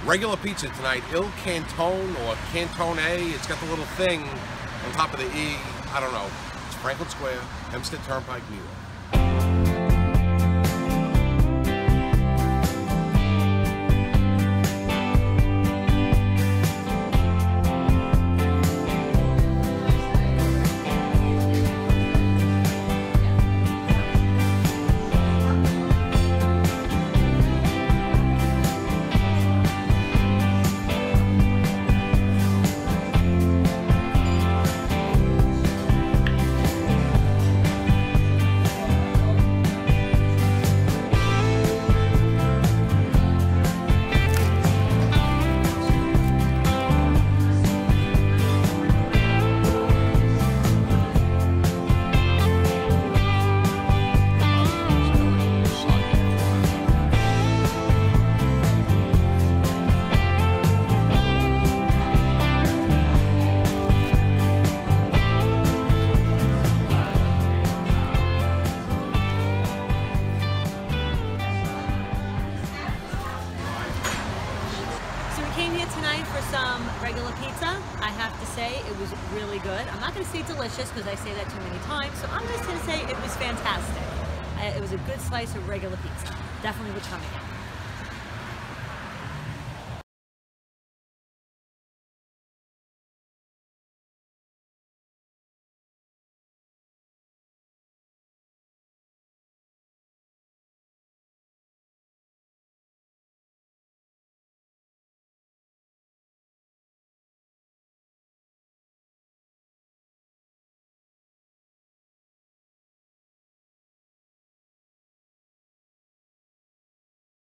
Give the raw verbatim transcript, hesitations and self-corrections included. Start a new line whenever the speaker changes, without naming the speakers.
Regular pizza tonight, Il Cantone or Cantone. It's got the little thing on top of the E. I don't know. It's Franklin Square, Hempstead Turnpike, New York.
Came here tonight for some regular pizza. I have to say it was really good. I'm not going to say delicious because I say that too many times, so I'm just going to say it was fantastic. Uh, it was a good slice of regular pizza. Definitely would come again.